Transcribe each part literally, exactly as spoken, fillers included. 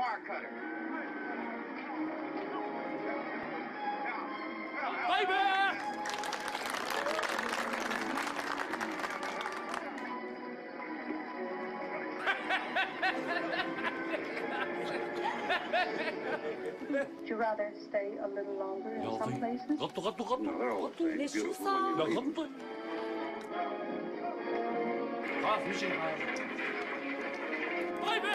طيبة. Would you rather stay a little longer in some places? غطوا غطوا غطوا غطوا. ليش شو صار؟ لا غطوا. خلاص مشي الحال. طيبة.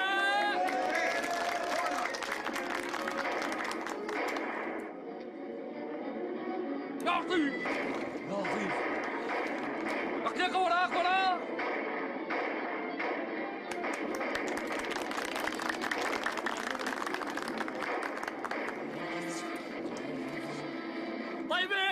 يا لطيف يا لطيف. اقلقوا وراك وراك. طيبة.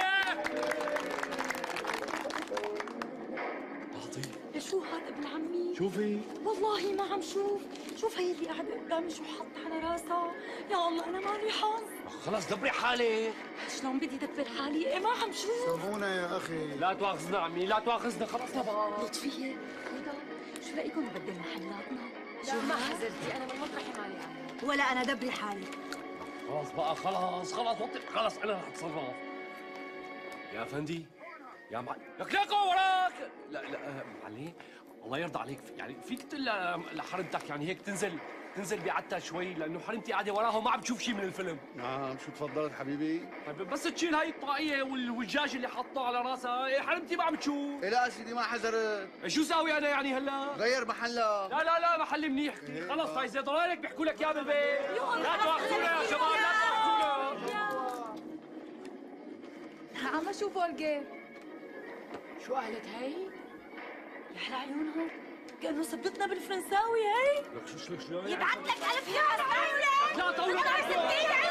لطيف. شو هذا ابن عمي؟ شوفي والله ما عم شوف، شوف هي اللي قاعدة قدامي شو حط على راسها، يا الله أنا مالي حظ. خلاص دبري حالك. شلون بدي دبر حالي؟ إيه ما عم شوف. سامحونا يا أخي. لا تواخذنا عمي، لا تواخذنا، خلصنا بقى. لطفية هيدا شو رأيكم نبدل محلاتنا؟ شو ما حزرتي، أنا من مطرحي مالي عنها. ولا أنا دبري حالي. خلاص بقى خلاص خلاص وطي، خلاص أنا رح أتصرف. يا أفندي يا معلم، لك لاقوا وراك. لا لا معلم الله يرضى عليك، يعني فيك تقول لحرمتك يعني هيك تنزل تنزل بعدتها شوي، لانه حرمتي قاعده وراها وما عم تشوف شيء من الفيلم. نعم شو تفضلت حبيبي؟ طيب بس تشيل هاي الطاقيه والوجاج اللي حطوه على راسها، إيه حرمتي ما عم تشوف. إيه لا سيدي ما حذرت. شو ساوي انا يعني هلا؟ غير محلها. لا لا لا محل منيح، خلص هاي زي ضلالك بيحكوا لك اياه بالبيت. لا تواخذونا يا شباب، لا تواخذونا. عم اشوف ورقة. شو قالت هي؟ يا حلا عيونها كأنه ثبتنا بالفرنساوي هي. لك شو شو شلون يبعت لك ألف يورو. لا طولوا بالكم.